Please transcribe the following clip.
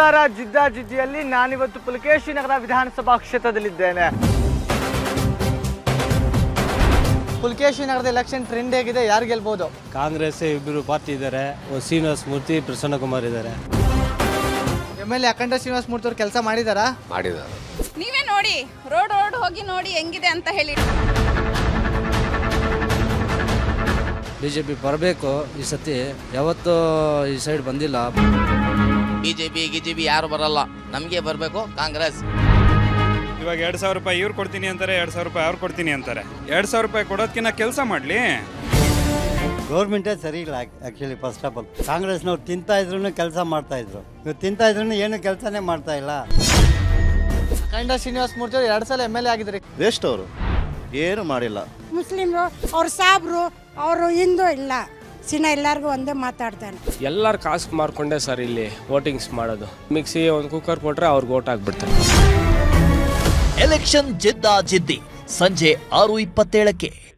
ಮತದಾರ ಜಿದ್ದಾಜಿದ್ದಿಯಲ್ಲಿ ನಾನಿವತ್ತು ಪುಲಕೇಶಿ ನಗರ ವಿಧಾನಸಭಾ ಕ್ಷೇತ್ರದಲ್ಲಿದ್ದೇನೆ. ಪುಲಕೇಶಿ ನಗರದ ಎಲೆಕ್ಷನ್ ಟ್ರೆಂಡ್ ಹೇಗಿದೆ? ಯಾರು ಗೆಲ್ಬಹುದು? ಕಾಂಗ್ರೆಸ್ ಇಬ್ಬರು ಪಾರ್ಟಿ ಇದ್ದಾರೆ. ಶ್ರೀನಿವಾಸ ಮೂರ್ತಿ, ಪ್ರಸನ್ನ ಕುಮಾರ್ ಇದ್ದಾರೆ. MLA ಅಖಂಡ ಶ್ರೀನಿವಾಸ ಮೂರ್ತಿ ಅವರು ಕೆಲಸ ಮಾಡಿದಾರಾ? ಮಾಡಿದ್ದಾರೆ. ನೀವೇ ನೋಡಿ, ರೋಡ್ ಹೋಗಿ ನೋಡಿ ಹೆಂಗಿದೆ ಅಂತ ಹೇಳಿ. ಬಿಜೆಪಿ ಬರಬೇಕು ಈ ಸತಿ. ಯಾವತ್ತೂ ಈ ಸೈಡ್ ಬಂದಿಲ್ಲ. ಬಿಜೆಪಿ ಯಾರು ಬರಲ್ಲ, ನಮಗೆ ಬರಬೇಕು ಕಾಂಗ್ರೆಸ್. ಇವಾಗ 2,000 ರೂಪಾಯಿ ಇವ್ರು ಕೊಡ್ತೀನಿ ಅಂತಾರೆ, 2,000 ರೂಪಾಯಿ ಅವ್ರು ಕೊಡ್ತೀನಿ ಅಂತಾರೆ. 2,000 ರೂಪಾಯಿ ಕೊಡೋದಕ್ಕಿಂತ ಕೆಲಸ ಮಾಡಲಿ. ಗೌರ್ಮೆಂಟೇ ಸರಿ ಇಲ್ಲ ಆ್ಯಕ್ಚುಲಿ. ಫಸ್ಟ್ ಆಫ್ ಆಲ್ ಕಾಂಗ್ರೆಸ್ನವ್ರು ತಿಂತಾ ಇದ್ರು ಕೆಲಸ ಮಾಡ್ತಾ ಇದ್ರು. ಇವ್ರು ತಿಂತಾ ಇದ್ರು ಏನು ಕೆಲಸನೇ ಮಾಡ್ತಾ ಇಲ್ಲ. ಅಖಂಡ ಶ್ರೀನಿವಾಸ ಮೂರ್ತಿ ಅವರು 2 ಸಲ MLA ಆಗಿದ್ದಾರೆ. ವೇಸ್ಟ್ ಅವರು ಏನು ಮಾಡಿಲ್ಲ. ಮುಸ್ಲಿಮ್ರು ಅವ್ರ ಸಾಬ್ರು ಅವರು ಹಿಂದೂ ಇಲ್ಲ ಸಿನ ಎಲ್ಲರಿಗೂ ಒಂದೇ ಮಾತಾಡ್ತಾನೆ. ಎಲ್ಲರೂ ಕಾಸು ಮಾರ್ಕೊಂಡೆ ಸರ್ ಇಲ್ಲಿ ವೋಟಿಂಗ್ಸ್ ಮಾಡೋದು. ಮಿಕ್ಸಿ ಒಂದು ಕುಕ್ಕರ್ ಕೊಟ್ರೆ ಅವ್ರಿಗೆ ವೋಟ್ ಹಾಕ್ಬಿಡ್ತಾರೆ. ಎಲೆಕ್ಷನ್ ಜಿದ್ದಾಜಿದ್ದಿ ಸಂಜೆ 6:27ಕ್ಕೆ.